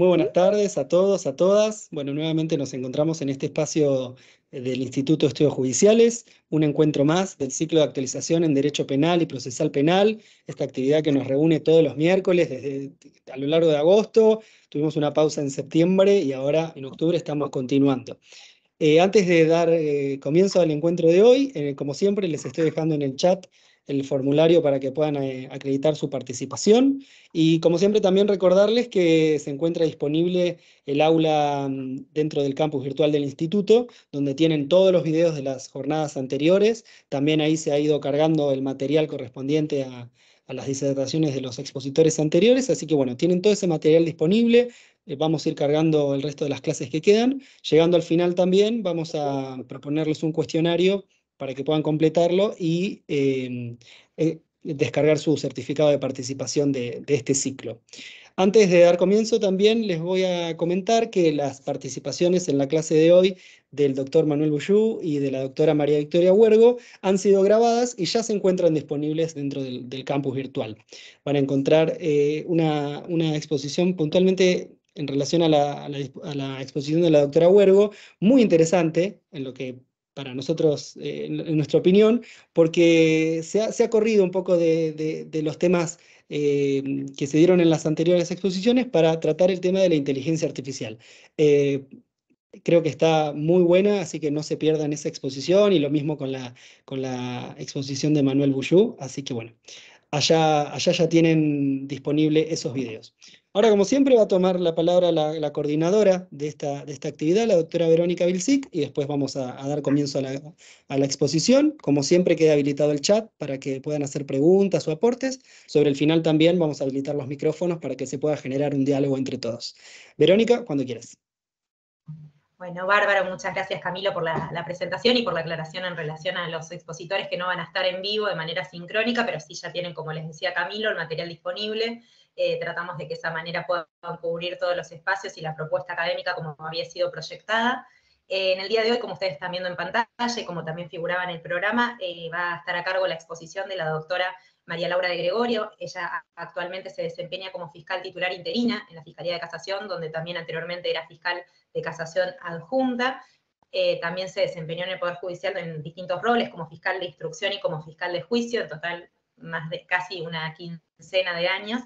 Muy buenas tardes a todos, a todas. Bueno, nuevamente nos encontramos en este espacio del Instituto de Estudios Judiciales, un encuentro más del ciclo de actualización en Derecho Penal y Procesal Penal, esta actividad que nos reúne todos los miércoles a lo largo de agosto. Tuvimos una pausa en septiembre y ahora en octubre estamos continuando. Antes de dar comienzo al encuentro de hoy, como siempre, les estoy dejando en el chat el formulario para que puedan acreditar su participación. Y como siempre, también recordarles que se encuentra disponible el aula dentro del campus virtual del instituto, donde tienen todos los videos de las jornadas anteriores. También ahí se ha ido cargando el material correspondiente a las disertaciones de los expositores anteriores. Así que bueno, tienen todo ese material disponible. Vamos a ir cargando el resto de las clases que quedan. Llegando al final también vamos a proponerles un cuestionario para que puedan completarlo y descargar su certificado de participación de este ciclo. Antes de dar comienzo también les voy a comentar que las participaciones en la clase de hoy del doctor Manuel Buyú y de la doctora María Victoria Huergo han sido grabadas y ya se encuentran disponibles dentro del campus virtual. Van a encontrar una exposición puntualmente en relación a la exposición de la doctora Huergo, muy interesante en lo que para nosotros, en nuestra opinión, porque se ha corrido un poco de los temas que se dieron en las anteriores exposiciones para tratar el tema de la inteligencia artificial. Eh, Creo que está muy buena, así que no se pierdan esa exposición, y lo mismo con la exposición de Manuel Buyú, así que bueno, allá ya tienen disponible esos videos. Ahora, como siempre, va a tomar la palabra la coordinadora de esta actividad, la doctora Verónica Vilsic, y después vamos a dar comienzo a la exposición. Como siempre, queda habilitado el chat para que puedan hacer preguntas o aportes. Sobre el final también vamos a habilitar los micrófonos para que se pueda generar un diálogo entre todos. Verónica, cuando quieras. Bueno, bárbaro, muchas gracias Camilo por la presentación y por la aclaración en relación a los expositores que no van a estar en vivo de manera sincrónica, pero sí ya tienen, como les decía Camilo, el material disponible. Tratamos de que de esa manera puedan cubrir todos los espacios y la propuesta académica como había sido proyectada. En el día de hoy, como ustedes están viendo en pantalla y como también figuraba en el programa, va a estar a cargo la exposición de la doctora María Laura de Gregorio. Ella actualmente se desempeña como fiscal titular interina en la Fiscalía de Casación, donde también anteriormente era fiscal de casación adjunta. También se desempeñó en el Poder Judicial en distintos roles, como fiscal de instrucción y como fiscal de juicio, en total más de casi una quincena de años.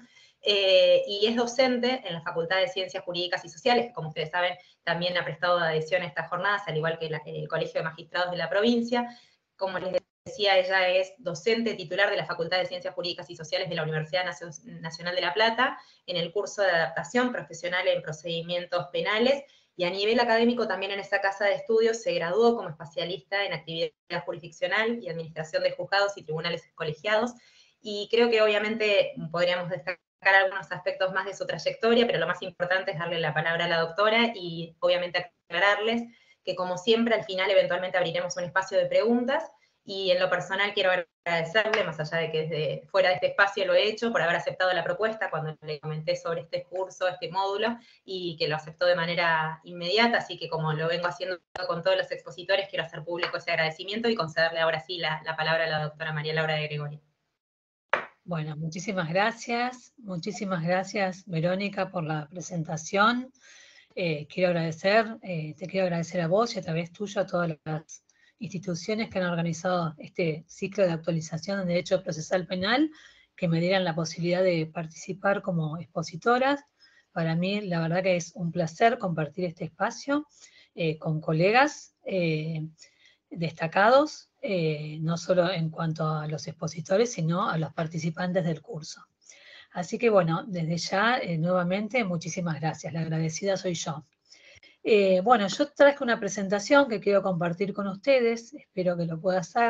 Y es docente en la Facultad de Ciencias Jurídicas y Sociales, que como ustedes saben también ha prestado adhesión a estas jornadas, al igual que el Colegio de Magistrados de la provincia. Como les decía, ella es docente titular de la Facultad de Ciencias Jurídicas y Sociales de la Universidad Nacional de La Plata, en el curso de adaptación profesional en procedimientos penales, y a nivel académico también en esa casa de estudios se graduó como especialista en actividad jurisdiccional y administración de juzgados y tribunales colegiados, y creo que obviamente podríamos destacar algunos aspectos más de su trayectoria, pero lo más importante es darle la palabra a la doctora y obviamente aclararles que como siempre al final eventualmente abriremos un espacio de preguntas, y en lo personal quiero agradecerle, más allá de que desde fuera de este espacio lo he hecho, por haber aceptado la propuesta cuando le comenté sobre este curso, este módulo, y que lo aceptó de manera inmediata, así que como lo vengo haciendo con todos los expositores, quiero hacer público ese agradecimiento y concederle ahora sí la palabra a la doctora María Laura de Gregorio. Bueno, muchísimas gracias Verónica por la presentación. Te quiero agradecer a vos y a través tuyo a todas las instituciones que han organizado este ciclo de actualización en Derecho Procesal Penal, que me dieran la posibilidad de participar como expositoras. Para mí, la verdad que es un placer compartir este espacio con colegas destacados, no solo en cuanto a los expositores, sino a los participantes del curso. Así que bueno, desde ya, nuevamente, muchísimas gracias. La agradecida soy yo. Bueno, yo traje una presentación que quiero compartir con ustedes, espero que lo pueda hacer.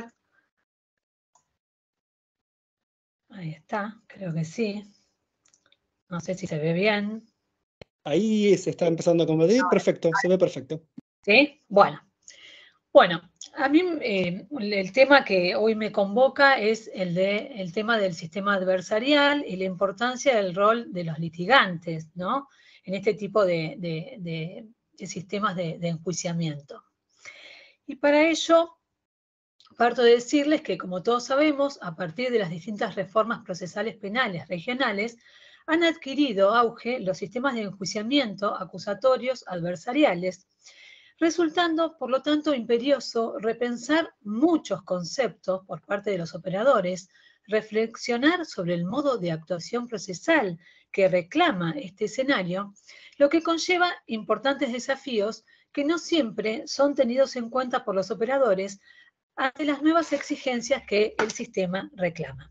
Ahí está, creo que sí. No sé si se ve bien. Ahí se está empezando a convertir, perfecto, se ve perfecto. ¿Sí? Bueno, a mí el tema que hoy me convoca es el tema del sistema adversarial y la importancia del rol de los litigantes, ¿no? En este tipo de sistemas de enjuiciamiento. Y para ello, parto de decirles que, como todos sabemos, a partir de las distintas reformas procesales penales regionales, han adquirido auge los sistemas de enjuiciamiento acusatorios adversariales, resultando, por lo tanto, imperioso repensar muchos conceptos por parte de los operadores, reflexionar sobre el modo de actuación procesal que reclama este escenario, lo que conlleva importantes desafíos que no siempre son tenidos en cuenta por los operadores ante las nuevas exigencias que el sistema reclama.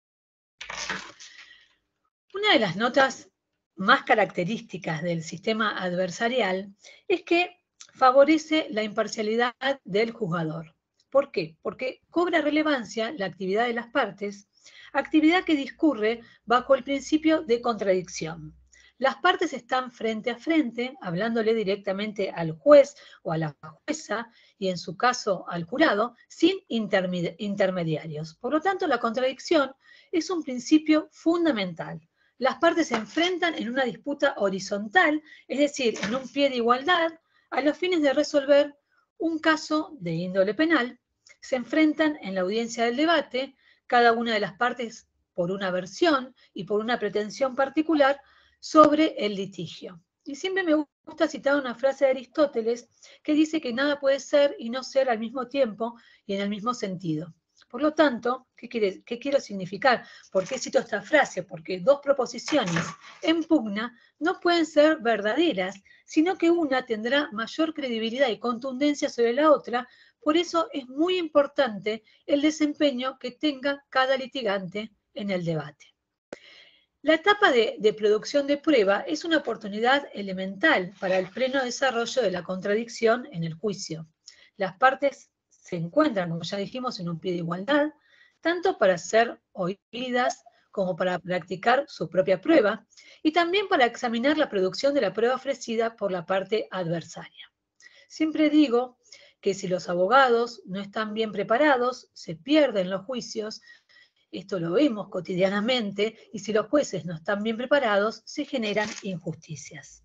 Una de las notas más características del sistema adversarial es que favorece la imparcialidad del juzgador. ¿Por qué? Porque cobra relevancia la actividad de las partes, actividad que discurre bajo el principio de contradicción. Las partes están frente a frente, hablándole directamente al juez o a la jueza, y en su caso al jurado, sin intermediarios. Por lo tanto, la contradicción es un principio fundamental. Las partes se enfrentan en una disputa horizontal, es decir, en un pie de igualdad, a los fines de resolver un caso de índole penal. Se enfrentan en la audiencia del debate, cada una de las partes por una versión y por una pretensión particular sobre el litigio. Y siempre me gusta citar una frase de Aristóteles que dice que nada puede ser y no ser al mismo tiempo y en el mismo sentido. Por lo tanto, ¿qué quiero significar? ¿Por qué cito esta frase? Porque dos proposiciones en pugna no pueden ser verdaderas, sino que una tendrá mayor credibilidad y contundencia sobre la otra. Por eso es muy importante el desempeño que tenga cada litigante en el debate. La etapa de producción de prueba es una oportunidad elemental para el pleno desarrollo de la contradicción en el juicio. Las partes se encuentran, como ya dijimos, en un pie de igualdad, tanto para ser oídas como para practicar su propia prueba, y también para examinar la producción de la prueba ofrecida por la parte adversaria. Siempre digo que si los abogados no están bien preparados, se pierden los juicios. Esto lo vemos cotidianamente, y si los jueces no están bien preparados, se generan injusticias.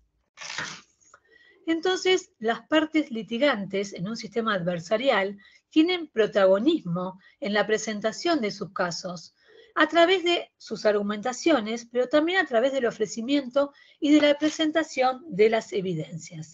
Entonces, las partes litigantes en un sistema adversarial tienen protagonismo en la presentación de sus casos, a través de sus argumentaciones, pero también a través del ofrecimiento y de la presentación de las evidencias.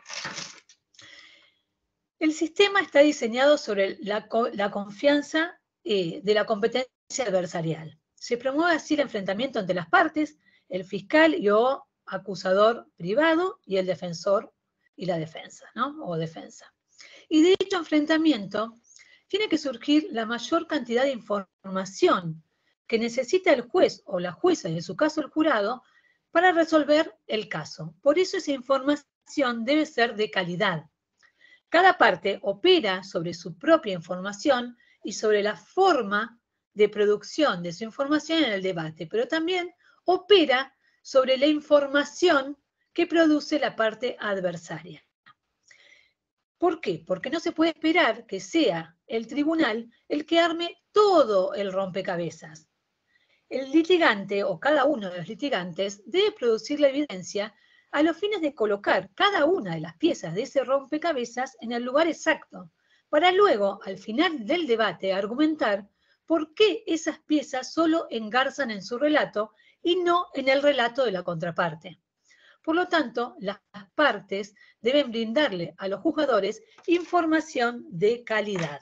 El sistema está diseñado sobre la confianza de la competencia adversarial. Se promueve así el enfrentamiento entre las partes, el fiscal y o acusador privado y el defensor y la defensa, ¿no? O defensa. Y de dicho enfrentamiento tiene que surgir la mayor cantidad de información que necesita el juez o la jueza, y en su caso el jurado, para resolver el caso. Por eso esa información debe ser de calidad. Cada parte opera sobre su propia información y sobre la forma de producción de su información en el debate, pero también opera sobre la información que produce la parte adversaria. ¿Por qué? Porque no se puede esperar que sea el tribunal el que arme todo el rompecabezas. El litigante o cada uno de los litigantes debe producir la evidencia a los fines de colocar cada una de las piezas de ese rompecabezas en el lugar exacto, para luego, al final del debate, argumentar por qué esas piezas solo engarzan en su relato y no en el relato de la contraparte. Por lo tanto, las partes deben brindarle a los juzgadores información de calidad.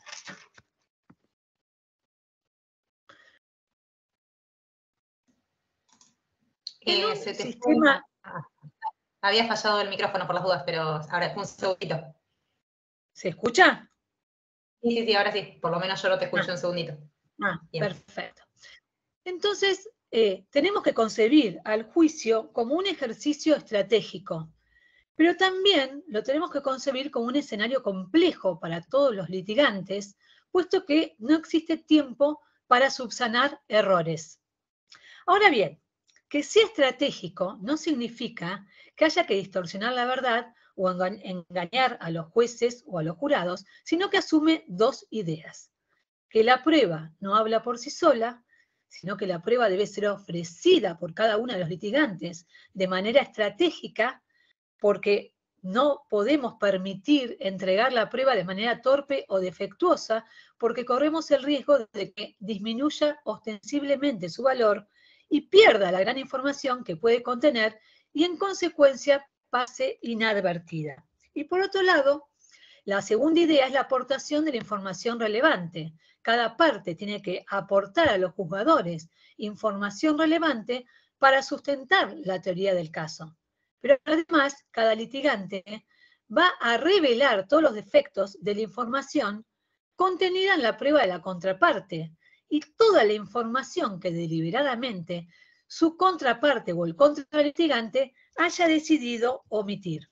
Había fallado el micrófono por las dudas, pero ahora un segundito. ¿Se escucha? Sí, ahora sí. Por lo menos yo no te escucho un segundito. Perfecto. Entonces, tenemos que concebir al juicio como un ejercicio estratégico, pero también lo tenemos que concebir como un escenario complejo para todos los litigantes, puesto que no existe tiempo para subsanar errores. Ahora bien, que sea estratégico no significa que haya que distorsionar la verdad o engañar a los jueces o a los jurados, sino que asume dos ideas: que la prueba no habla por sí sola, sino que la prueba debe ser ofrecida por cada uno de los litigantes de manera estratégica, porque no podemos permitir entregar la prueba de manera torpe o defectuosa, porque corremos el riesgo de que disminuya ostensiblemente su valor y pierda la gran información que puede contener y en consecuencia pase inadvertida. Y por otro lado, la segunda idea es la aportación de la información relevante. Cada parte tiene que aportar a los juzgadores información relevante para sustentar la teoría del caso. Pero además, cada litigante va a revelar todos los defectos de la información contenida en la prueba de la contraparte y toda la información que deliberadamente su contraparte o el contralitigante haya decidido omitir.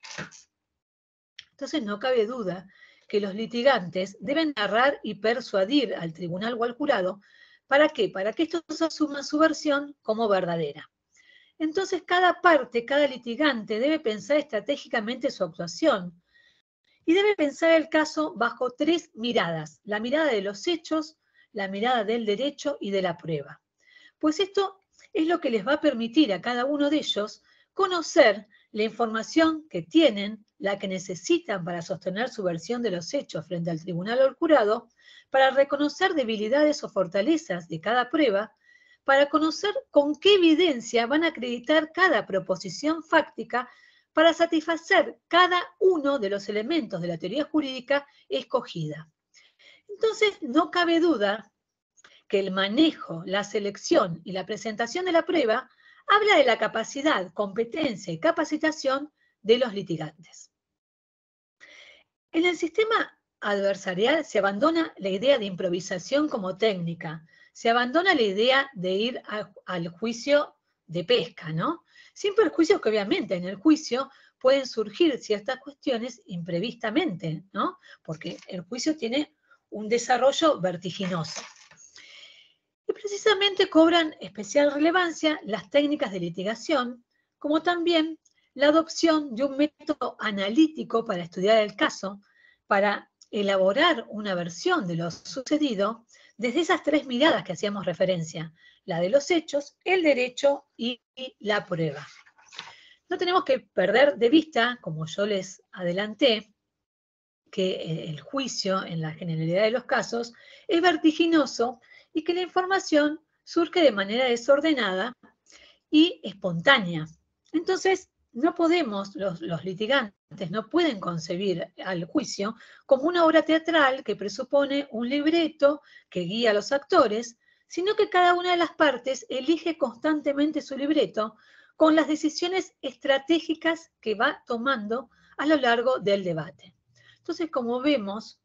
Entonces no cabe duda que los litigantes deben narrar y persuadir al tribunal o al jurado. ¿Para qué? Para que estos asuman su versión como verdadera. Entonces cada parte, cada litigante debe pensar estratégicamente su actuación y debe pensar el caso bajo 3 miradas: la mirada de los hechos, la mirada del derecho y de la prueba. Pues esto es lo que les va a permitir a cada uno de ellos conocer la información que tienen, la que necesitan para sostener su versión de los hechos frente al tribunal o al jurado, para reconocer debilidades o fortalezas de cada prueba, para conocer con qué evidencia van a acreditar cada proposición fáctica para satisfacer cada uno de los elementos de la teoría jurídica escogida. Entonces, no cabe duda que el manejo, la selección y la presentación de la prueba habla de la capacidad, competencia y capacitación de los litigantes. En el sistema adversarial se abandona la idea de improvisación como técnica, se abandona la idea de ir al juicio de pesca, ¿no? Sin perjuicio que obviamente en el juicio pueden surgir ciertas cuestiones imprevistamente, ¿no? Porque el juicio tiene un desarrollo vertiginoso. Y precisamente cobran especial relevancia las técnicas de litigación, como también la adopción de un método analítico para estudiar el caso, para elaborar una versión de lo sucedido desde esas 3 miradas que hacíamos referencia: la de los hechos, el derecho y la prueba. No tenemos que perder de vista, como yo les adelanté, que el juicio, en la generalidad de los casos, es vertiginoso y que la información surge de manera desordenada y espontánea. Entonces, no podemos, los litigantes no pueden concebir al juicio como una obra teatral que presupone un libreto que guía a los actores, sino que cada una de las partes elige constantemente su libreto con las decisiones estratégicas que va tomando a lo largo del debate. Entonces, como vemos,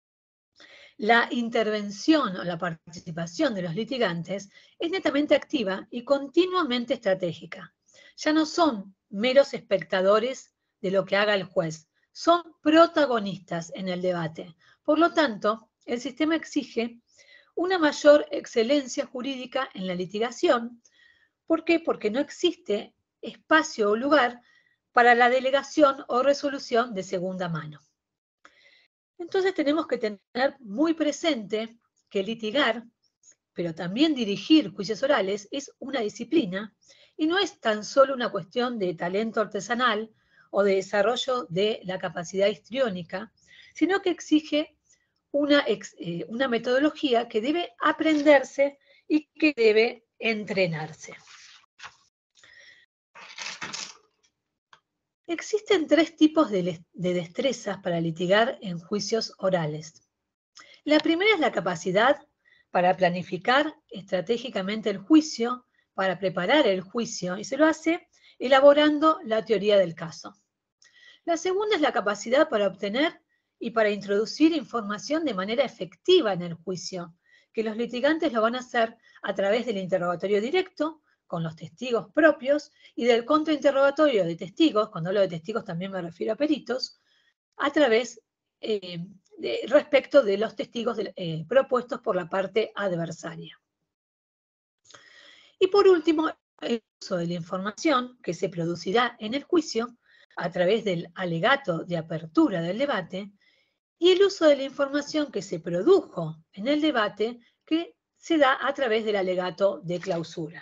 la intervención o la participación de los litigantes es netamente activa y continuamente estratégica. Ya no son meros espectadores de lo que haga el juez, son protagonistas en el debate. Por lo tanto, el sistema exige una mayor excelencia jurídica en la litigación. ¿Por qué? Porque no existe espacio o lugar para la delegación o resolución de segunda mano. Entonces tenemos que tener muy presente que litigar, pero también dirigir juicios orales, es una disciplina y no es tan solo una cuestión de talento artesanal o de desarrollo de la capacidad histriónica, sino que exige una metodología que debe aprenderse y que debe entrenarse. Existen 3 tipos de destrezas para litigar en juicios orales. La primera es la capacidad para planificar estratégicamente el juicio, para preparar el juicio, y se lo hace elaborando la teoría del caso. La segunda es la capacidad para obtener y para introducir información de manera efectiva en el juicio, que los litigantes lo van a hacer a través del interrogatorio directo, con los testigos propios, y del contrainterrogatorio de testigos. Cuando hablo de testigos también me refiero a peritos, a través respecto de los testigos propuestos por la parte adversaria. Y por último, el uso de la información que se producirá en el juicio a través del alegato de apertura del debate y el uso de la información que se produjo en el debate que se da a través del alegato de clausura.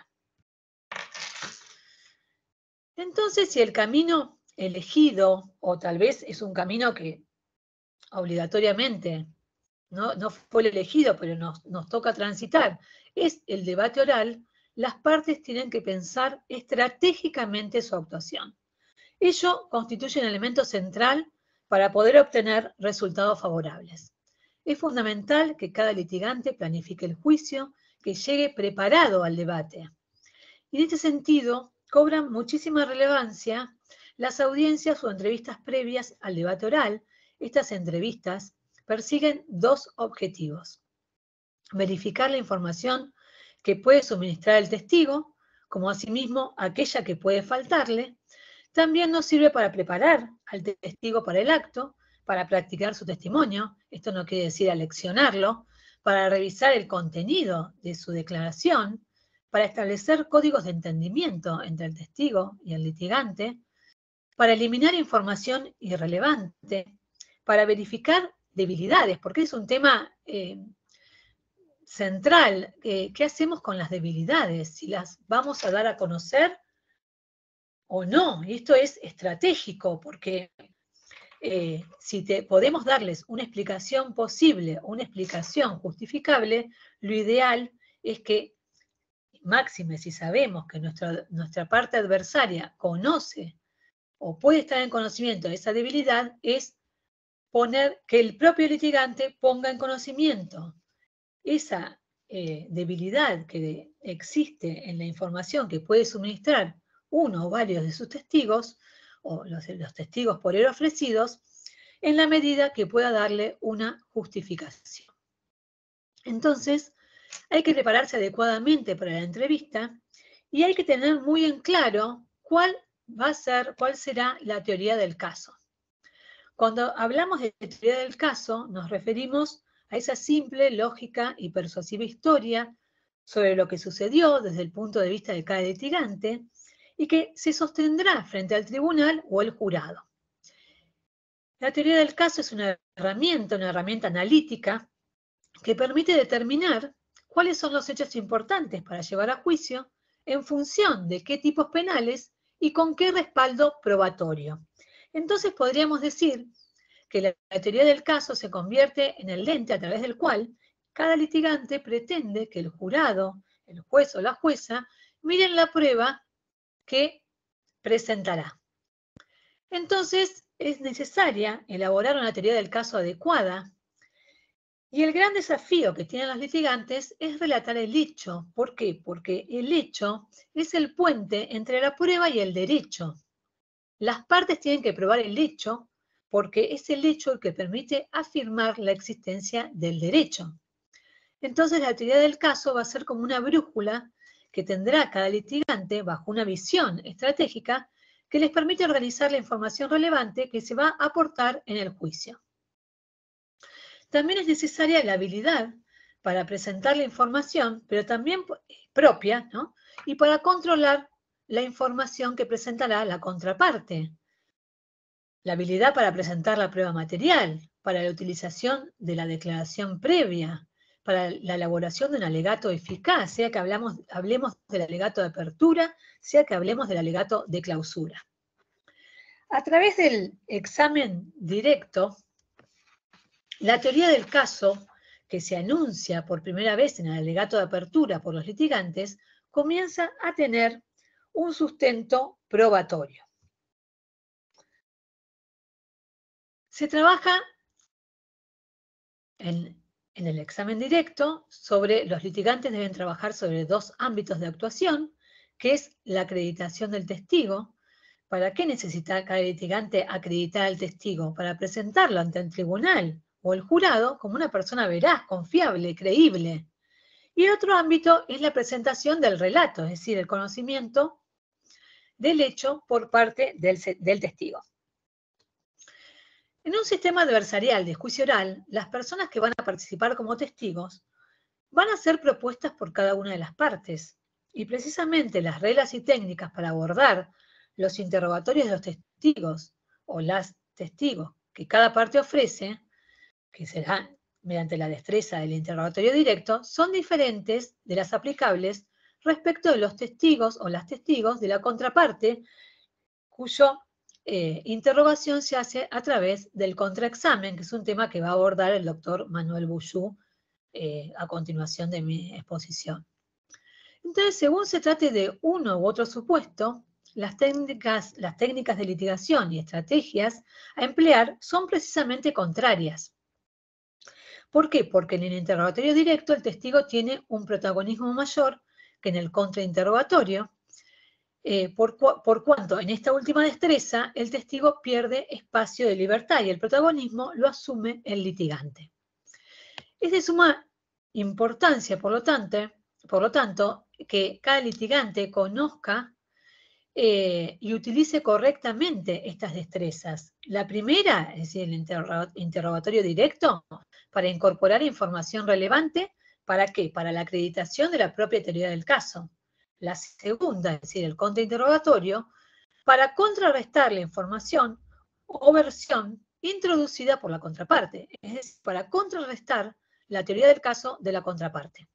Entonces, si el camino elegido, o tal vez es un camino que obligatoriamente no fue el elegido, pero nos toca transitar, es el debate oral, las partes tienen que pensar estratégicamente su actuación. Ello constituye un elemento central para poder obtener resultados favorables. Es fundamental que cada litigante planifique el juicio, que llegue preparado al debate. Y en este sentido, cobran muchísima relevancia las audiencias o entrevistas previas al debate oral. Estas entrevistas persiguen dos objetivos: verificar la información que puede suministrar el testigo, como asimismo aquella que puede faltarle. También nos sirve para preparar al testigo para el acto, para practicar su testimonio, esto no quiere decir aleccionarlo, para revisar el contenido de su declaración, para establecer códigos de entendimiento entre el testigo y el litigante, para eliminar información irrelevante, para verificar debilidades, porque es un tema central. ¿Qué hacemos con las debilidades? Si las vamos a dar a conocer o no. Y esto es estratégico, porque si podemos darles una explicación posible, una explicación justificable, lo ideal es que, máxime si sabemos que nuestra parte adversaria conoce o puede estar en conocimiento de esa debilidad, es poner que el propio litigante ponga en conocimiento esa debilidad que existe en la información que puede suministrar uno o varios de sus testigos, o los testigos por él ofrecidos, en la medida que pueda darle una justificación. Entonces, hay que prepararse adecuadamente para la entrevista y hay que tener muy en claro cuál será la teoría del caso. Cuando hablamos de teoría del caso, nos referimos a esa simple, lógica y persuasiva historia sobre lo que sucedió desde el punto de vista de cada litigante y que se sostendrá frente al tribunal o el jurado. La teoría del caso es una herramienta analítica que permite determinar cuáles son los hechos importantes para llevar a juicio en función de qué tipos penales y con qué respaldo probatorio. Entonces podríamos decir que la teoría del caso se convierte en el lente a través del cual cada litigante pretende que el jurado, el juez o la jueza, miren la prueba que presentará. Entonces, es necesaria elaborar una teoría del caso adecuada, y el gran desafío que tienen los litigantes es relatar el hecho. ¿Por qué? Porque el hecho es el puente entre la prueba y el derecho. Las partes tienen que probar el hecho porque es el hecho el que permite afirmar la existencia del derecho. Entonces, la teoría del caso va a ser como una brújula que tendrá cada litigante bajo una visión estratégica que les permite organizar la información relevante que se va a aportar en el juicio. También es necesaria la habilidad para presentar la información, pero también propia, ¿no? Y para controlar la información que presentará la contraparte. La habilidad para presentar la prueba material, para la utilización de la declaración previa, para la elaboración de un alegato eficaz, sea que hablemos del alegato de apertura, sea que hablemos del alegato de clausura. A través del examen directo, la teoría del caso, que se anuncia por primera vez en el alegato de apertura por los litigantes, comienza a tener un sustento probatorio. Se trabaja en el examen directo los litigantes deben trabajar sobre dos ámbitos de actuación, que es la acreditación del testigo. ¿Para qué necesita cada litigante acreditar al testigo? Para presentarlo ante el tribunal o el jurado como una persona veraz, confiable, creíble. Y el otro ámbito es la presentación del relato, es decir, el conocimiento del hecho por parte del testigo. En un sistema adversarial de juicio oral, las personas que van a participar como testigos van a ser propuestas por cada una de las partes. Y precisamente las reglas y técnicas para abordar los interrogatorios de los testigos o las testigos que cada parte ofrece, que será mediante la destreza del interrogatorio directo, son diferentes de las aplicables respecto de los testigos o las testigos de la contraparte, cuyo interrogación se hace a través del contraexamen, que es un tema que va a abordar el doctor Manuel Buyú a continuación de mi exposición. Entonces, según se trate de uno u otro supuesto, las técnicas de litigación y estrategias a emplear son precisamente contrarias. ¿Por qué? Porque en el interrogatorio directo el testigo tiene un protagonismo mayor que en el contrainterrogatorio, por cuanto en esta última destreza el testigo pierde espacio de libertad y el protagonismo lo asume el litigante. Es de suma importancia, por lo tanto, que cada litigante conozca y utilice correctamente estas destrezas. La primera, es decir, el interrogatorio directo, para incorporar información relevante, ¿para qué? Para la acreditación de la propia teoría del caso. La segunda, es decir, el contrainterrogatorio, para contrarrestar la información o versión introducida por la contraparte, es decir, para contrarrestar la teoría del caso de la contraparte.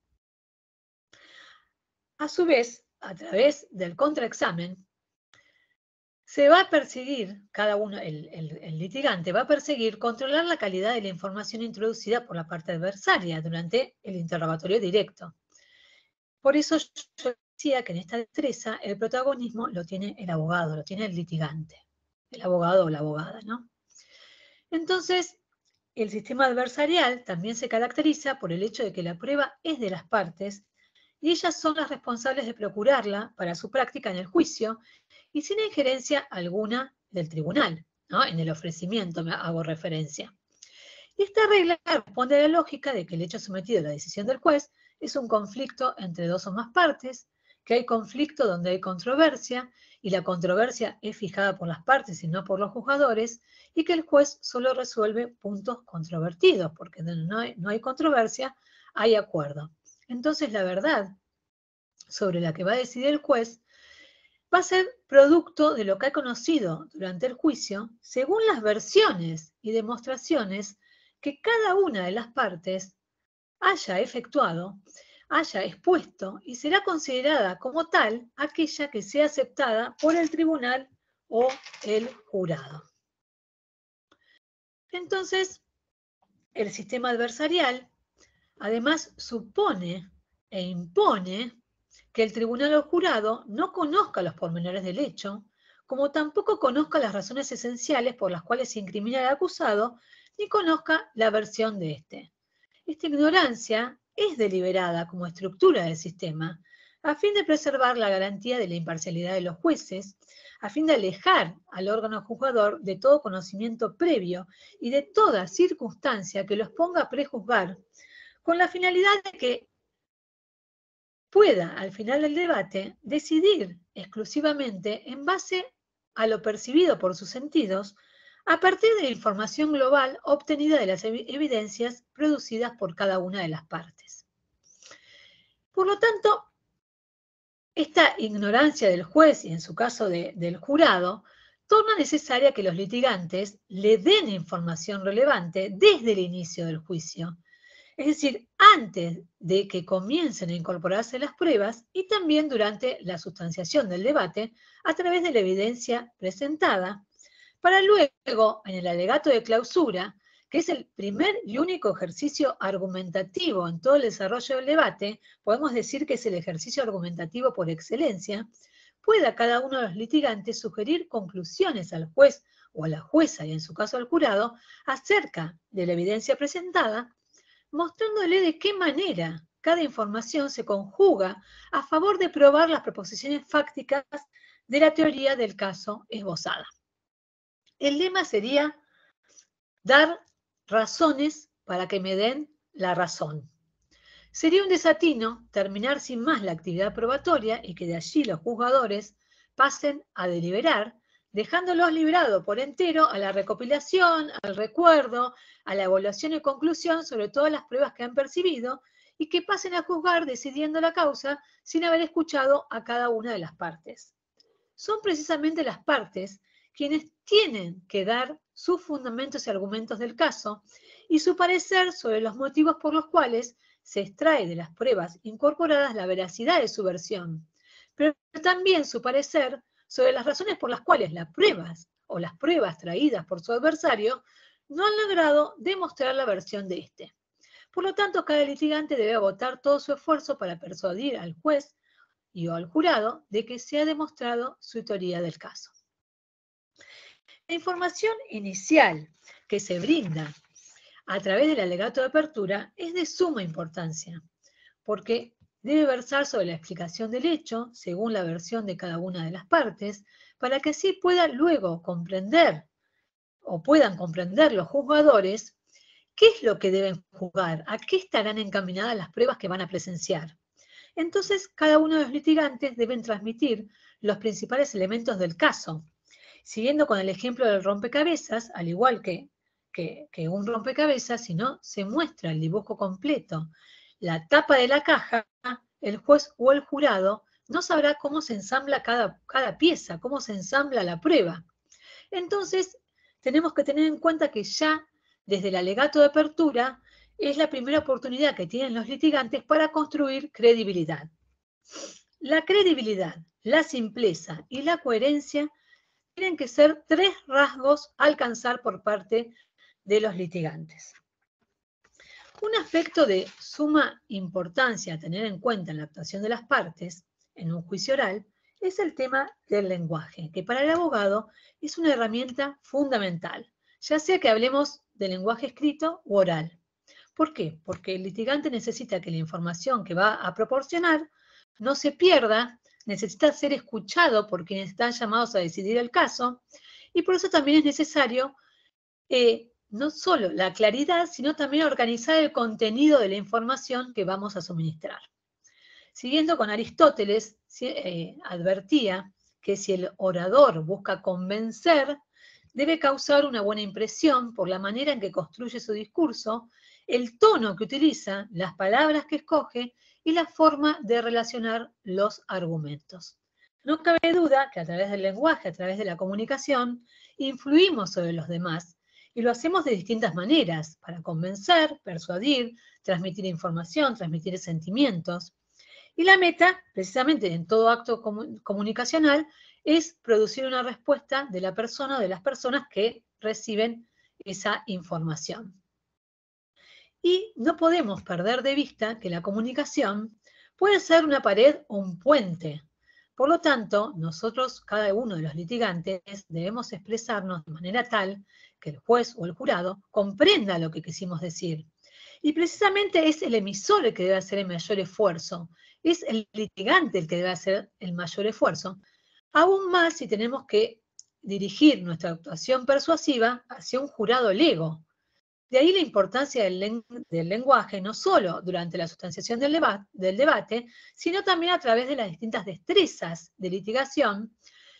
A su vez, a través del contraexamen, se va a perseguir, cada uno, el litigante va a perseguir controlar la calidad de la información introducida por la parte adversaria durante el interrogatorio directo. Por eso yo decía que en esta destreza el protagonismo lo tiene el abogado, lo tiene el litigante, el abogado o la abogada, ¿no? Entonces, el sistema adversarial también se caracteriza por el hecho de que la prueba es de las partes y ellas son las responsables de procurarla para su práctica en el juicio y sin injerencia alguna del tribunal, ¿no? En el ofrecimiento me hago referencia. Y esta regla responde a la lógica de que el hecho sometido a la decisión del juez es un conflicto entre dos o más partes, que hay conflicto donde hay controversia, y la controversia es fijada por las partes y no por los juzgadores, y que el juez solo resuelve puntos controvertidos, porque donde no hay controversia, hay acuerdo. Entonces la verdad sobre la que va a decidir el juez va a ser producto de lo que ha conocido durante el juicio, según las versiones y demostraciones que cada una de las partes haya efectuado, haya expuesto y será considerada como tal aquella que sea aceptada por el tribunal o el jurado. Entonces, el sistema adversarial además supone e impone que el tribunal o jurado no conozca los pormenores del hecho, como tampoco conozca las razones esenciales por las cuales se incrimina al acusado, ni conozca la versión de éste. Esta ignorancia es deliberada como estructura del sistema, a fin de preservar la garantía de la imparcialidad de los jueces, a fin de alejar al órgano juzgador de todo conocimiento previo y de toda circunstancia que los ponga a prejuzgar, con la finalidad de que pueda, al final del debate, decidir exclusivamente en base a lo percibido por sus sentidos, a partir de la información global obtenida de las evidencias producidas por cada una de las partes. Por lo tanto, esta ignorancia del juez y en su caso del jurado torna necesaria que los litigantes le den información relevante desde el inicio del juicio, es decir, antes de que comiencen a incorporarse las pruebas y también durante la sustanciación del debate a través de la evidencia presentada, para luego, en el alegato de clausura, que es el primer y único ejercicio argumentativo en todo el desarrollo del debate, podemos decir que es el ejercicio argumentativo por excelencia, pueda cada uno de los litigantes sugerir conclusiones al juez o a la jueza, y en su caso al jurado, acerca de la evidencia presentada, mostrándole de qué manera cada información se conjuga a favor de probar las proposiciones fácticas de la teoría del caso esbozada. El lema sería dar razones para que me den la razón. Sería un desatino terminar sin más la actividad probatoria y que de allí los juzgadores pasen a deliberar, dejándolos librados por entero a la recopilación, al recuerdo, a la evaluación y conclusión sobre todas las pruebas que han percibido y que pasen a juzgar decidiendo la causa sin haber escuchado a cada una de las partes. Son precisamente las partes quienes tienen que dar sus fundamentos y argumentos del caso y su parecer sobre los motivos por los cuales se extrae de las pruebas incorporadas la veracidad de su versión, pero también su parecer sobre las razones por las cuales las pruebas o las pruebas traídas por su adversario no han logrado demostrar la versión de éste. Por lo tanto, cada litigante debe agotar todo su esfuerzo para persuadir al juez y o al jurado de que se ha demostrado su autoría del caso. La información inicial que se brinda a través del alegato de apertura es de suma importancia, porque debe versar sobre la explicación del hecho, según la versión de cada una de las partes, para que así pueda luego comprender, o puedan comprender los juzgadores, qué es lo que deben juzgar, a qué estarán encaminadas las pruebas que van a presenciar. Entonces, cada uno de los litigantes deben transmitir los principales elementos del caso. Siguiendo con el ejemplo del rompecabezas, al igual que un rompecabezas, si no se muestra el dibujo completo, la tapa de la caja, el juez o el jurado no sabrá cómo se ensambla cada pieza, cómo se ensambla la prueba. Entonces, tenemos que tener en cuenta que ya desde el alegato de apertura es la primera oportunidad que tienen los litigantes para construir credibilidad. La credibilidad, la simpleza y la coherencia tienen que ser 3 rasgos a alcanzar por parte de los litigantes. Un aspecto de suma importancia a tener en cuenta en la actuación de las partes en un juicio oral es el tema del lenguaje, que para el abogado es una herramienta fundamental, ya sea que hablemos de lenguaje escrito u oral. ¿Por qué? Porque el litigante necesita que la información que va a proporcionar no se pierda, necesita ser escuchado por quienes están llamados a decidir el caso, y por eso también es necesario no solo la claridad, sino también organizar el contenido de la información que vamos a suministrar. Siguiendo con Aristóteles, advertía que si el orador busca convencer, debe causar una buena impresión por la manera en que construye su discurso, el tono que utiliza, las palabras que escoge y la forma de relacionar los argumentos. No cabe duda que a través del lenguaje, a través de la comunicación, influimos sobre los demás y lo hacemos de distintas maneras, para convencer, persuadir, transmitir información, transmitir sentimientos. Y la meta, precisamente en todo acto comunicacional, es producir una respuesta de la persona o de las personas que reciben esa información. Y no podemos perder de vista que la comunicación puede ser una pared o un puente. Por lo tanto, nosotros, cada uno de los litigantes, debemos expresarnos de manera tal que el juez o el jurado comprenda lo que quisimos decir. Y precisamente es el emisor el que debe hacer el mayor esfuerzo. Es el litigante el que debe hacer el mayor esfuerzo. Aún más si tenemos que dirigir nuestra actuación persuasiva hacia un jurado lego. De ahí la importancia del lenguaje, no solo durante la sustanciación del debate, sino también a través de las distintas destrezas de litigación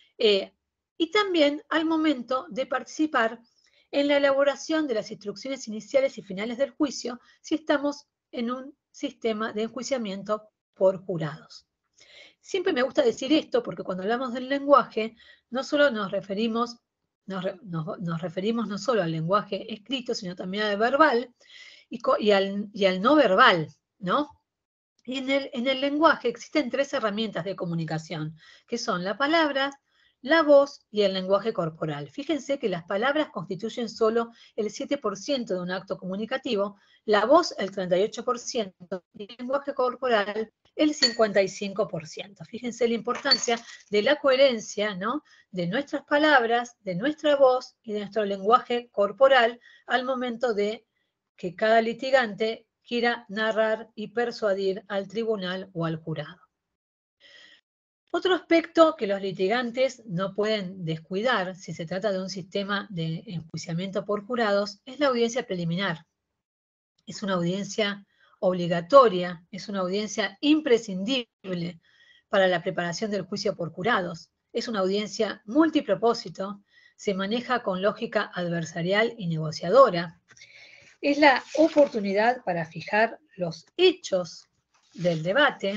y también al momento de participar en la elaboración de las instrucciones iniciales y finales del juicio, si estamos en un sistema de enjuiciamiento por jurados. Siempre me gusta decir esto porque cuando hablamos del lenguaje, no solo nos referimos no solo al lenguaje escrito, sino también al verbal y al no verbal, ¿no? Y en el lenguaje existen 3 herramientas de comunicación, que son la palabra, la voz y el lenguaje corporal. Fíjense que las palabras constituyen solo el 7% de un acto comunicativo, la voz el 38% y el lenguaje corporal el 55%. Fíjense la importancia de la coherencia, ¿no?, de nuestras palabras, de nuestra voz y de nuestro lenguaje corporal al momento de que cada litigante quiera narrar y persuadir al tribunal o al jurado. Otro aspecto que los litigantes no pueden descuidar si se trata de un sistema de enjuiciamiento por jurados es la audiencia preliminar. Es una audiencia obligatoria, es una audiencia imprescindible para la preparación del juicio por jurados. Es una audiencia multipropósito, se maneja con lógica adversarial y negociadora. Es la oportunidad para fijar los hechos del debate,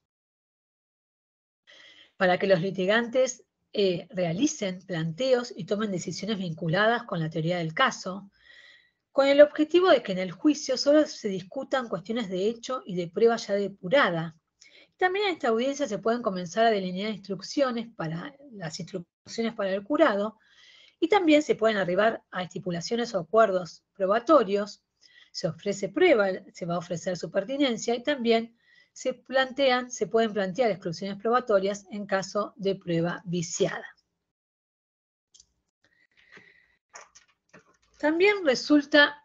para que los litigantes realicen planteos y tomen decisiones vinculadas con la teoría del caso, con el objetivo de que en el juicio solo se discutan cuestiones de hecho y de prueba ya depurada. También en esta audiencia se pueden comenzar a delinear instrucciones para el jurado y también se pueden arribar a estipulaciones o acuerdos probatorios, se ofrece prueba, se va a ofrecer su pertinencia y también se pueden plantear exclusiones probatorias en caso de prueba viciada. También resulta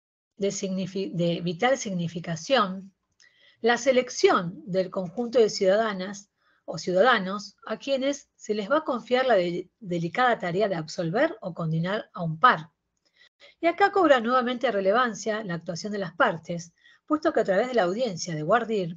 de vital significación la selección del conjunto de ciudadanas o ciudadanos a quienes se les va a confiar la delicada tarea de absolver o condenar a un par. Y acá cobra nuevamente relevancia la actuación de las partes, puesto que a través de la audiencia de voir dire,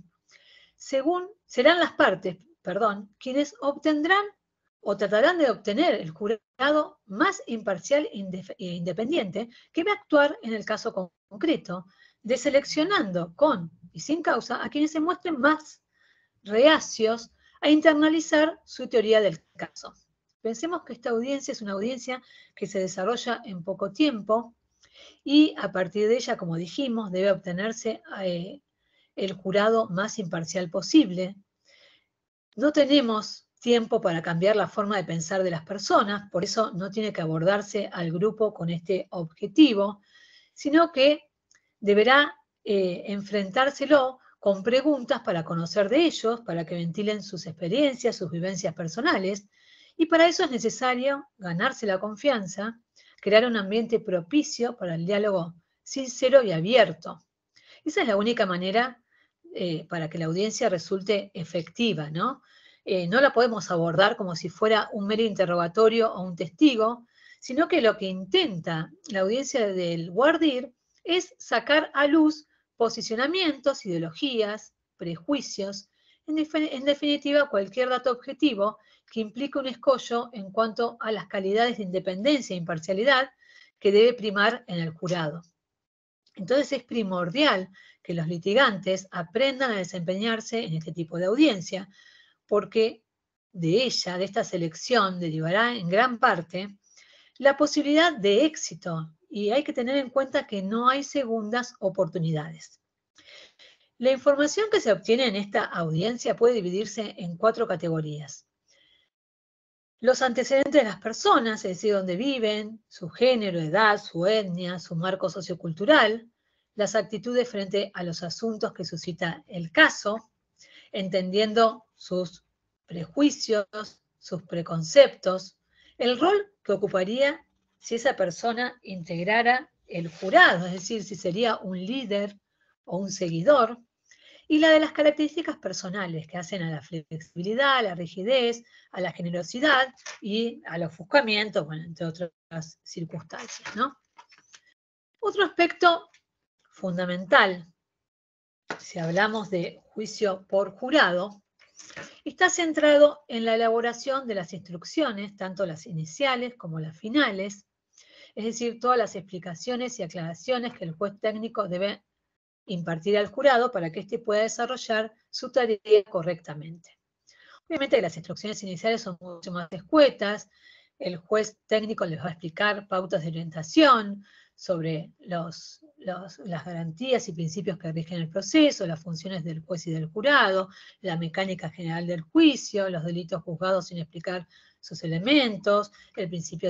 serán las partes, quienes obtendrán o tratarán de obtener el jurado más imparcial e independiente que va a actuar en el caso concreto, deseleccionando con y sin causa a quienes se muestren más reacios a internalizar su teoría del caso. Pensemos que esta audiencia es una audiencia que se desarrolla en poco tiempo y a partir de ella, como dijimos, debe obtenerse el jurado más imparcial posible. No tenemos tiempo para cambiar la forma de pensar de las personas, por eso no tiene que abordarse al grupo con este objetivo, sino que deberá enfrentárselo con preguntas para conocer de ellos, para que ventilen sus experiencias, sus vivencias personales, y para eso es necesario ganarse la confianza, crear un ambiente propicio para el diálogo sincero y abierto. Esa es la única manera para que la audiencia resulte efectiva, ¿no? No la podemos abordar como si fuera un mero interrogatorio o un testigo, sino que lo que intenta la audiencia del voir dire es sacar a luz posicionamientos, ideologías, prejuicios, en definitiva cualquier dato objetivo que implique un escollo en cuanto a las calidades de independencia e imparcialidad que debe primar en el jurado. Entonces es primordial que los litigantes aprendan a desempeñarse en este tipo de audiencia, porque de esta selección, derivará en gran parte la posibilidad de éxito, y hay que tener en cuenta que no hay segundas oportunidades. La información que se obtiene en esta audiencia puede dividirse en 4 categorías. Los antecedentes de las personas, es decir, dónde viven, su género, edad, su etnia, su marco sociocultural, las actitudes frente a los asuntos que suscita el caso, entendiendo sus prejuicios, sus preconceptos, el rol que ocuparía si esa persona integrara el jurado, es decir, si sería un líder o un seguidor, y la de las características personales que hacen a la flexibilidad, a la rigidez, a la generosidad y al ofuscamiento, bueno, entre otras circunstancias, ¿no? Otro aspecto fundamental, si hablamos de juicio por jurado, está centrado en la elaboración de las instrucciones, tanto las iniciales como las finales, es decir, todas las explicaciones y aclaraciones que el juez técnico debe impartir al jurado para que éste pueda desarrollar su tarea correctamente. Obviamente las instrucciones iniciales son mucho más escuetas, el juez técnico les va a explicar pautas de orientación sobre las garantías y principios que rigen el proceso, las funciones del juez y del jurado, la mecánica general del juicio, los delitos juzgados sin explicar sus elementos, el principio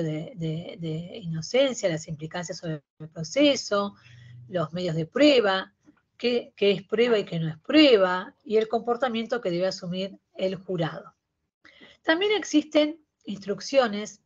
de inocencia, las implicancias sobre el proceso, los medios de prueba, qué es prueba y qué no es prueba, y el comportamiento que debe asumir el jurado. También existen instrucciones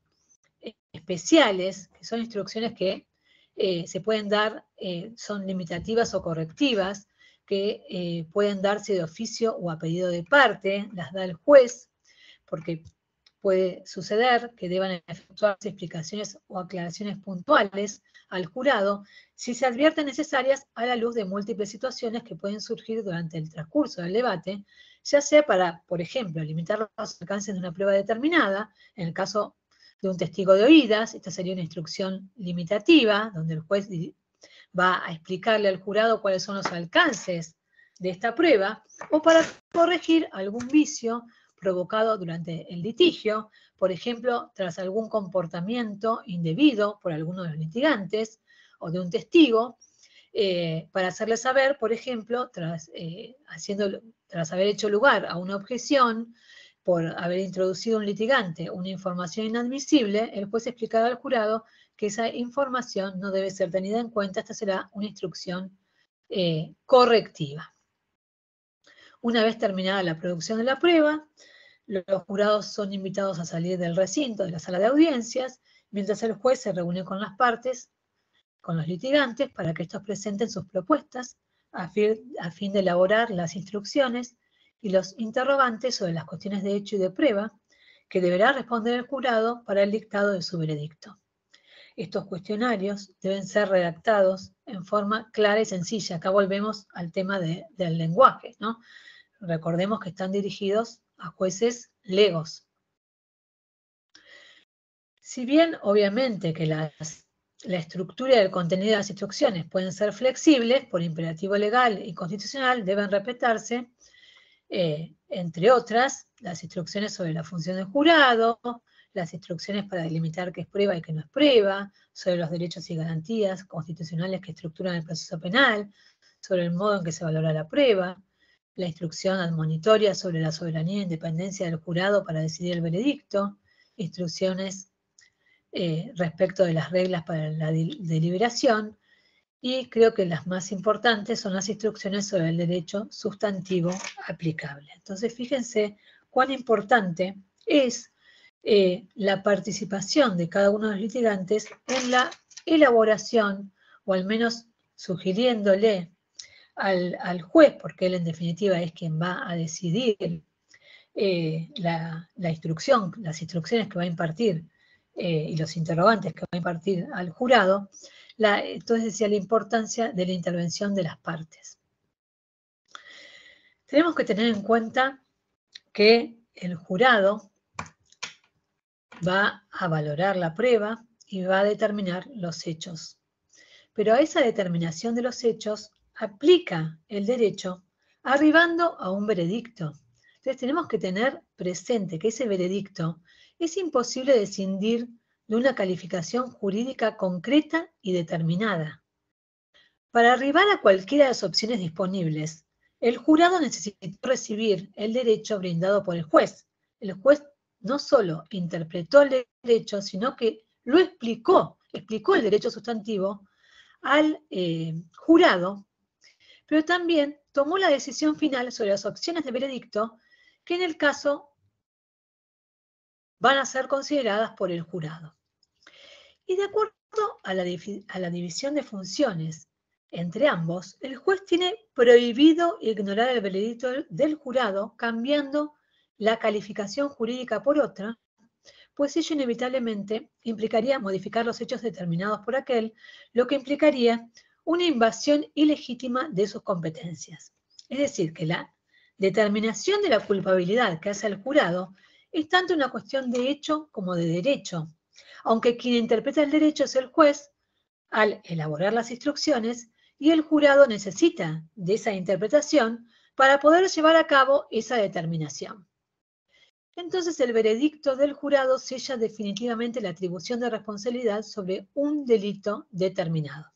especiales, que son instrucciones que se pueden dar, son limitativas o correctivas, que pueden darse de oficio o a pedido de parte, las da el juez, porque puede suceder que deban efectuarse explicaciones o aclaraciones puntuales al jurado si se advierten necesarias a la luz de múltiples situaciones que pueden surgir durante el transcurso del debate, ya sea para, por ejemplo, limitar los alcances de una prueba determinada, en el caso de un testigo de oídas, esta sería una instrucción limitativa, donde el juez va a explicarle al jurado cuáles son los alcances de esta prueba, o para corregir algún vicio provocado durante el litigio, por ejemplo, tras algún comportamiento indebido por alguno de los litigantes o de un testigo, para hacerle saber, por ejemplo, tras haber hecho lugar a una objeción por haber introducido un litigante una información inadmisible, el juez explicará al jurado que esa información no debe ser tenida en cuenta, esta será una instrucción correctiva. Una vez terminada la producción de la prueba, los jurados son invitados a salir del recinto, de la sala de audiencias, mientras el juez se reúne con las partes, con los litigantes, para que estos presenten sus propuestas a fin de elaborar las instrucciones y los interrogantes sobre las cuestiones de hecho y de prueba que deberá responder el jurado para el dictado de su veredicto. Estos cuestionarios deben ser redactados en forma clara y sencilla. Acá volvemos al tema del lenguaje, ¿no? Recordemos que están dirigidos a jueces legos. Si bien, obviamente, que la estructura y el contenido de las instrucciones pueden ser flexibles, por imperativo legal y constitucional, deben respetarse, entre otras, las instrucciones sobre la función del jurado, las instrucciones para delimitar qué es prueba y qué no es prueba, sobre los derechos y garantías constitucionales que estructuran el proceso penal, sobre el modo en que se valora la prueba, la instrucción admonitoria sobre la soberanía e independencia del jurado para decidir el veredicto, instrucciones respecto de las reglas para la deliberación, y creo que las más importantes son las instrucciones sobre el derecho sustantivo aplicable. Entonces, fíjense cuán importante es la participación de cada uno de los litigantes en la elaboración, o al menos sugiriéndole al juez, porque él en definitiva es quien va a decidir la instrucción, las instrucciones que va a impartir y los interrogantes que va a impartir al jurado. Entonces decía la importancia de la intervención de las partes. Tenemos que tener en cuenta que el jurado va a valorar la prueba y va a determinar los hechos. Pero a esa determinación de los hechos aplica el derecho arribando a un veredicto. Entonces tenemos que tener presente que ese veredicto es imposible de escindir de una calificación jurídica concreta y determinada. Para arribar a cualquiera de las opciones disponibles, el jurado necesitó recibir el derecho brindado por el juez. El juez no solo interpretó el derecho, sino que lo explicó el derecho sustantivo al jurado, pero también tomó la decisión final sobre las opciones de veredicto que en el caso van a ser consideradas por el jurado. Y de acuerdo a la división de funciones entre ambos, el juez tiene prohibido ignorar el veredicto del jurado, cambiando la calificación jurídica por otra, pues ello inevitablemente implicaría modificar los hechos determinados por aquel, lo que implicaría una invasión ilegítima de sus competencias. Es decir, que la determinación de la culpabilidad que hace el jurado es tanto una cuestión de hecho como de derecho, aunque quien interpreta el derecho es el juez al elaborar las instrucciones, y el jurado necesita de esa interpretación para poder llevar a cabo esa determinación. Entonces el veredicto del jurado sella definitivamente la atribución de responsabilidad sobre un delito determinado.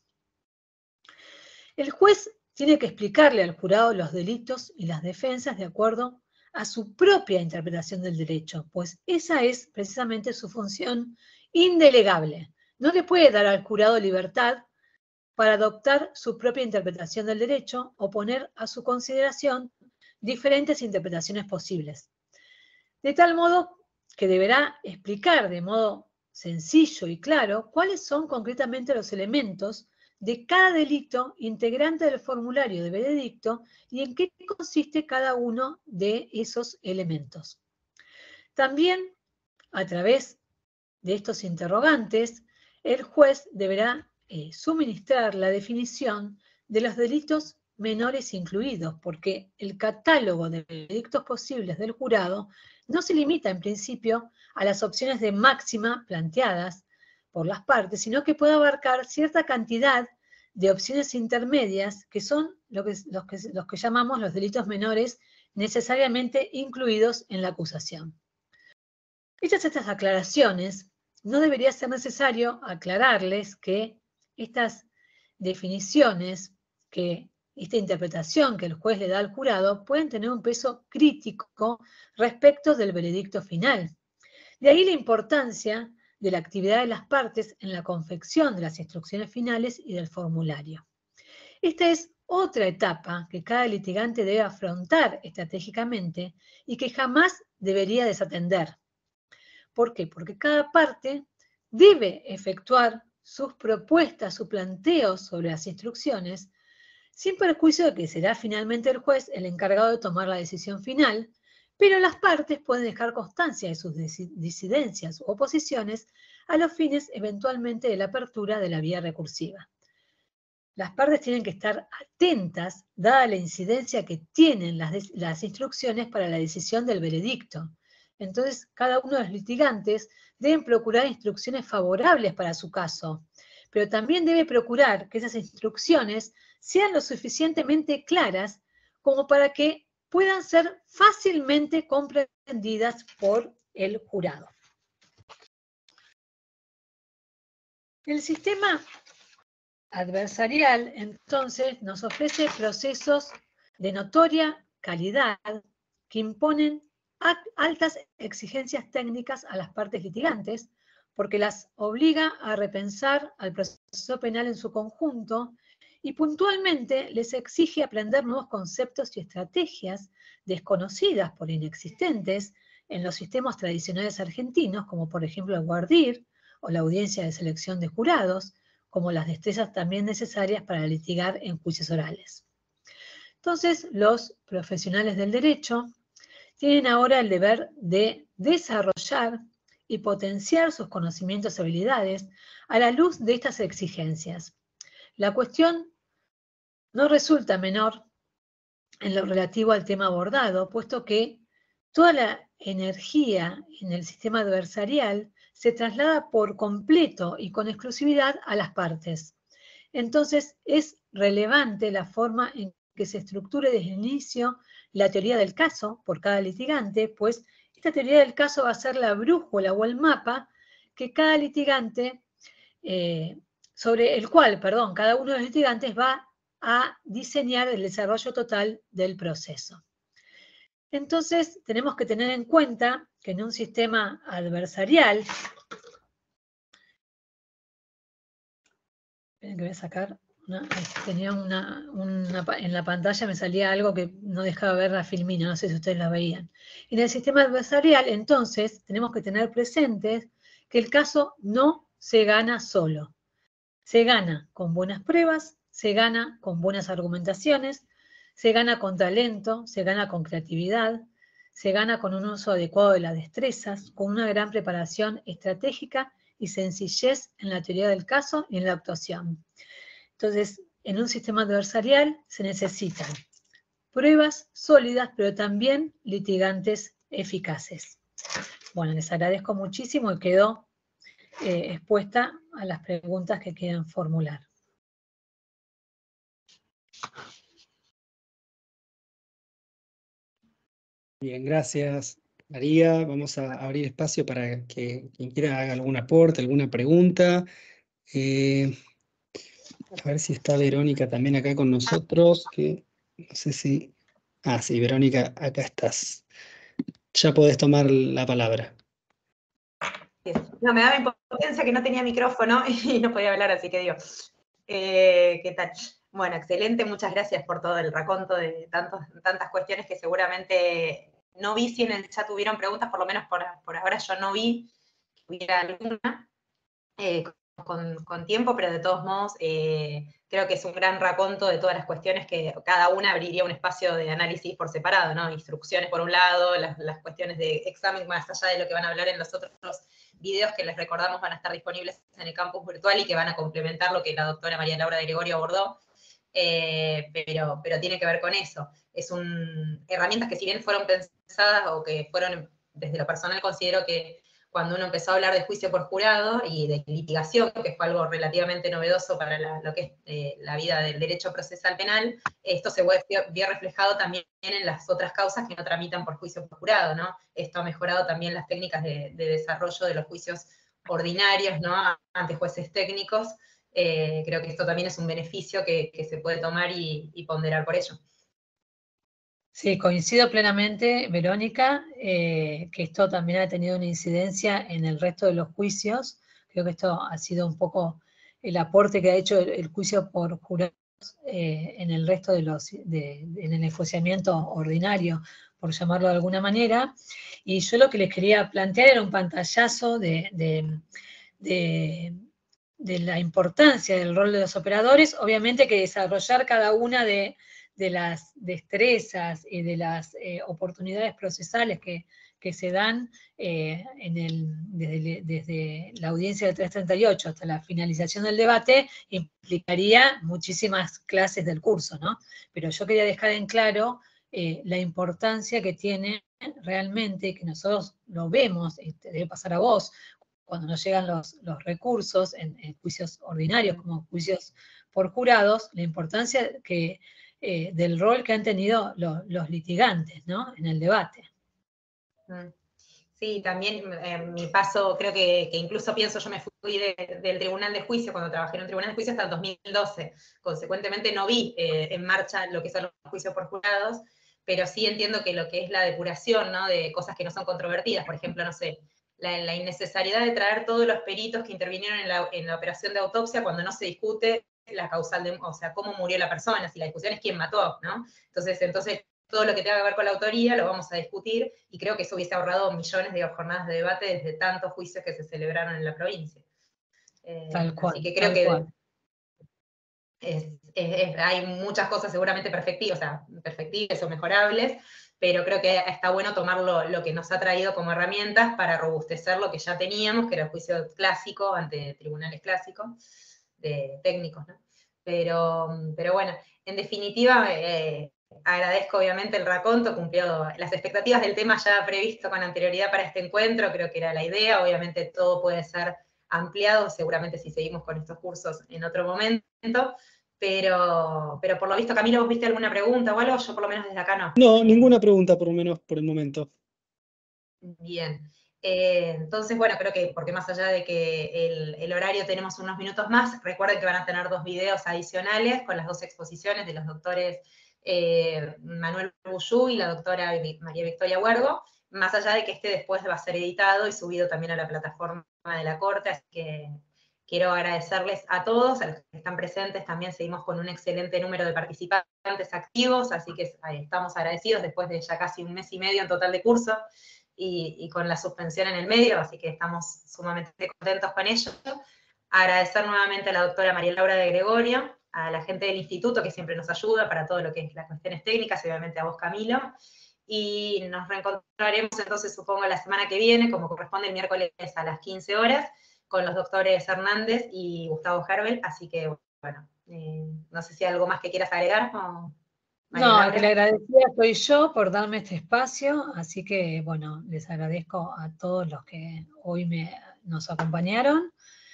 El juez tiene que explicarle al jurado los delitos y las defensas de acuerdo a su propia interpretación del derecho, pues esa es precisamente su función indelegable. No le puede dar al jurado libertad para adoptar su propia interpretación del derecho o poner a su consideración diferentes interpretaciones posibles. De tal modo que deberá explicar de modo sencillo y claro cuáles son concretamente los elementos de cada delito integrante del formulario de veredicto y en qué consiste cada uno de esos elementos. También, a través de estos interrogantes, el juez deberá suministrar la definición de los delitos menores incluidos, porque el catálogo de delitos posibles del jurado no se limita en principio a las opciones de máxima planteadas por las partes, sino que puede abarcar cierta cantidad de opciones intermedias que son los que llamamos los delitos menores necesariamente incluidos en la acusación. Hechas estas aclaraciones, no debería ser necesario aclararles que estas definiciones, que esta interpretación que el juez le da al jurado, pueden tener un peso crítico respecto del veredicto final. De ahí la importancia de la actividad de las partes en la confección de las instrucciones finales y del formulario. Esta es otra etapa que cada litigante debe afrontar estratégicamente y que jamás debería desatender. ¿Por qué? Porque cada parte debe efectuar sus propuestas, sus planteos sobre las instrucciones, sin perjuicio de que será finalmente el juez el encargado de tomar la decisión final, pero las partes pueden dejar constancia de sus disidencias u oposiciones a los fines eventualmente de la apertura de la vía recursiva. Las partes tienen que estar atentas, dada la incidencia que tienen las instrucciones para la decisión del veredicto. Entonces, cada uno de los litigantes deben procurar instrucciones favorables para su caso, pero también debe procurar que esas instrucciones sean lo suficientemente claras como para que puedan ser fácilmente comprendidas por el jurado. El sistema adversarial, entonces, nos ofrece procesos de notoria calidad que imponen altas exigencias técnicas a las partes litigantes, porque las obliga a repensar al proceso penal en su conjunto y puntualmente les exige aprender nuevos conceptos y estrategias desconocidas por inexistentes en los sistemas tradicionales argentinos, como por ejemplo el voir dire o la audiencia de selección de jurados, como las destrezas también necesarias para litigar en juicios orales. Entonces, los profesionales del derecho tienen ahora el deber de desarrollar y potenciar sus conocimientos y habilidades a la luz de estas exigencias. La cuestión no resulta menor en lo relativo al tema abordado, puesto que toda la energía en el sistema adversarial se traslada por completo y con exclusividad a las partes. Entonces, es relevante la forma en que se estructure desde el inicio la teoría del caso por cada litigante, pues esta teoría del caso va a ser la brújula o el mapa que cada litigante, sobre el cual, cada uno de los litigantes va a diseñar el desarrollo total del proceso. Entonces, tenemos que tener en cuenta que en un sistema adversarial, esperen que voy a sacar, tenía en la pantalla me salía algo que no dejaba ver la filmina, no sé si ustedes la veían. En el sistema adversarial, entonces, tenemos que tener presentes que el caso no se gana solo. Se gana con buenas pruebas, se gana con buenas argumentaciones, se gana con talento, se gana con creatividad, se gana con un uso adecuado de las destrezas, con una gran preparación estratégica y sencillez en la teoría del caso y en la actuación. Entonces, en un sistema adversarial se necesitan pruebas sólidas, pero también litigantes eficaces. Bueno, les agradezco muchísimo y quedó expuesta a las preguntas que quieran formular. Bien, gracias, María. Vamos a abrir espacio para que quien quiera haga algún aporte, alguna pregunta. A ver si está Verónica también acá con nosotros, que no sé si... Ah, sí, Verónica, acá estás. Ya podés tomar la palabra. No, me daba impotencia que no tenía micrófono y no podía hablar, así que digo, ¿qué tal? Bueno, excelente, muchas gracias por todo el raconto de tantas cuestiones que seguramente no vi. Si en el chat tuvieron preguntas, por lo menos por ahora yo no vi que hubiera alguna con tiempo, pero de todos modos creo que es un gran raconto de todas las cuestiones que cada una abriría un espacio de análisis por separado, ¿no? Instrucciones por un lado, las cuestiones de examen más allá de lo que van a hablar en los otros videos que les recordamos van a estar disponibles en el campus virtual y que van a complementar lo que la doctora María Laura de Gregorio abordó, pero tiene que ver con eso. Herramientas que si bien fueron pensadas o que fueron, desde lo personal considero que cuando uno empezó a hablar de juicio por jurado y de litigación, que fue algo relativamente novedoso para lo que es la vida del derecho procesal penal, esto se vio reflejado también en las otras causas que no tramitan por juicio por jurado, ¿no? Esto ha mejorado también las técnicas de desarrollo de los juicios ordinarios, ¿no? Ante jueces técnicos. Creo que esto también es un beneficio que se puede tomar y ponderar por ello. Sí, coincido plenamente, Verónica, que esto también ha tenido una incidencia en el resto de los juicios. Creo que esto ha sido un poco el aporte que ha hecho el juicio por jurado en el resto en el enjuiciamiento ordinario, por llamarlo de alguna manera, y yo lo que les quería plantear era un pantallazo de la importancia del rol de los operadores, obviamente que desarrollar cada una de las destrezas y de las oportunidades procesales que se dan desde la audiencia del 338 hasta la finalización del debate, implicaría muchísimas clases del curso, ¿no? Pero yo quería dejar en claro la importancia que tiene realmente, que nosotros lo vemos, y te debe pasar a vos, cuando nos llegan los recursos en juicios ordinarios como juicios por jurados, la importancia del rol que han tenido los litigantes, ¿no?, en el debate. Sí, también mi paso, creo que incluso pienso, yo me fui del tribunal de juicio, cuando trabajé en un tribunal de juicio hasta el 2012, consecuentemente no vi en marcha lo que son los juicios por jurados, pero sí entiendo que lo que es la depuración, ¿no?, de cosas que no son controvertidas, por ejemplo, no sé, la innecesariedad de traer todos los peritos que intervinieron en la operación de autopsia cuando no se discute la causal, o sea, cómo murió la persona, si la discusión es quién mató, ¿no? Entonces todo lo que tenga que ver con la autoría lo vamos a discutir, y creo que eso hubiese ahorrado millones de jornadas de debate desde tantos juicios que se celebraron en la provincia. Tal cual. Así que creo que hay muchas cosas seguramente perfectibles o mejorables, pero creo que está bueno tomar lo que nos ha traído como herramientas para robustecer lo que ya teníamos, que era el juicio clásico ante tribunales clásicos, técnicos, ¿no? Pero bueno, en definitiva, agradezco obviamente el raconto, cumplió las expectativas del tema ya previsto con anterioridad para este encuentro, creo que era la idea, obviamente todo puede ser ampliado, seguramente si seguimos con estos cursos en otro momento, pero por lo visto, Camilo, ¿vos viste alguna pregunta o algo? Yo por lo menos desde acá no. No, ninguna pregunta por lo menos por el momento. Bien. Entonces, bueno, creo que, porque más allá de que el horario tenemos unos minutos más, recuerden que van a tener 2 videos adicionales con las 2 exposiciones de los doctores Manuel Bullú y la doctora María Victoria Huergo, más allá de que después va a ser editado y subido también a la plataforma de la Corte, así que quiero agradecerles a todos, a los que están presentes, también seguimos con un excelente número de participantes activos, así que estamos agradecidos después de ya casi 1 mes y medio en total de curso, y con la suspensión en el medio, así que estamos sumamente contentos con ello. Agradecer nuevamente a la doctora María Laura de Gregorio, a la gente del instituto que siempre nos ayuda para todo lo que es las cuestiones técnicas, y obviamente a vos, Camilo, y nos reencontraremos entonces, supongo, la semana que viene, como corresponde el miércoles a las 15 horas, con los doctores Hernández y Gustavo Herbel, así que, bueno, no sé si hay algo más que quieras agregar, o... No, que le agradecida soy yo por darme este espacio, así que, bueno, les agradezco a todos los que hoy nos acompañaron,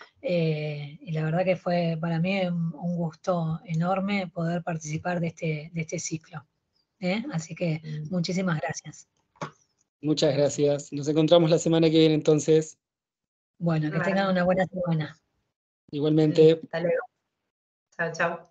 y la verdad que fue para mí un gusto enorme poder participar de este ciclo. Así que muchísimas gracias. Muchas gracias. Nos encontramos la semana que viene entonces. Bueno, que tengan una buena semana. Igualmente. Hasta luego. Chao, chao.